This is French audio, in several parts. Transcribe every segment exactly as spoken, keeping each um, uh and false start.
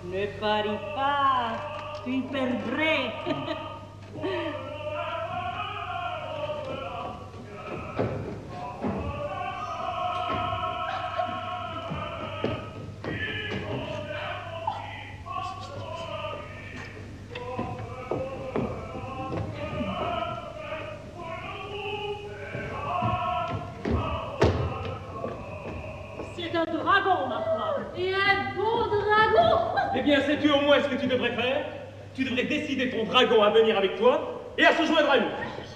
Ne parie pas, tu perdrais. C'est un dragon, ma foi. Et un beau dragon. Eh bien, sais-tu au moins ce que tu devrais faire? Tu devrais décider ton dragon à venir avec toi et à se joindre à nous.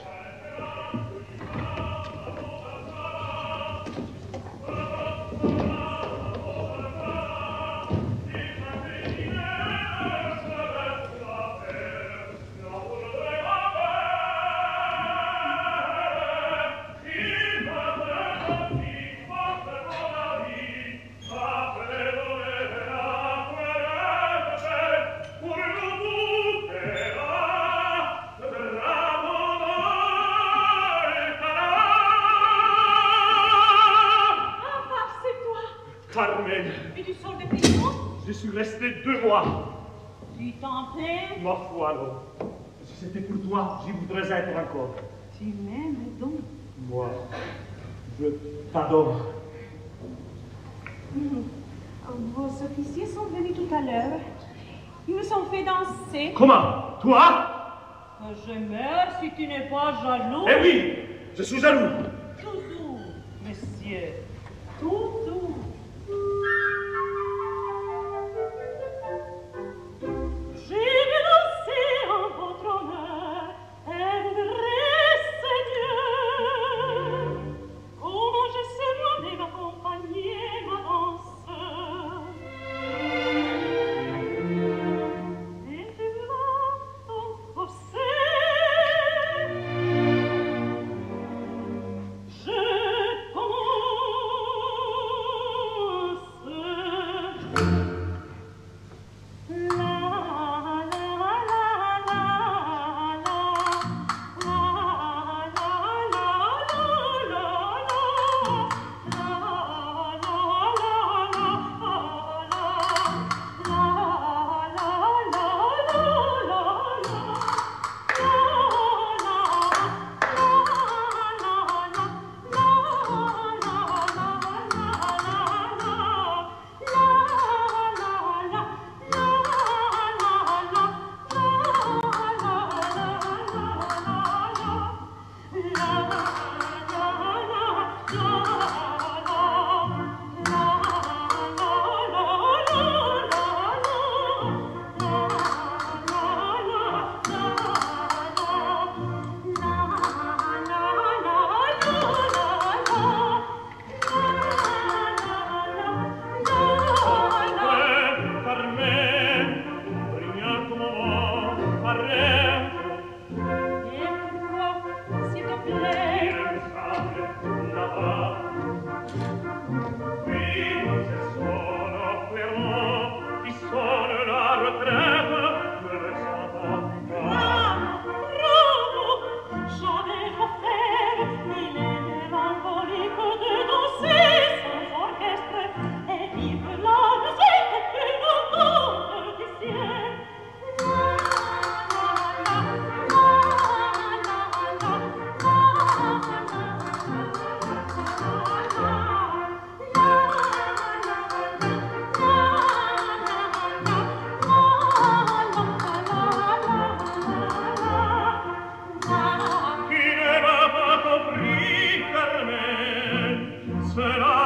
Carmen. Et tu sors de prison? Je suis resté deux mois. Tu t'en plains? Ma foi, non. Si c'était pour toi, j'y voudrais être encore. Tu m'aimes donc? Moi, je t'adore. Mmh. Vos officiers sont venus tout à l'heure. Ils nous ont fait danser. Comment? Toi? Que je meurs si tu n'es pas jaloux. Eh oui, je suis jaloux. Toujours, monsieur. Toujours. J'ai dansé en votre honneur, un vrai seigneur. Comment je sais moi-même accompagner ma danse. Et tu m'as donc forcé. Je Sera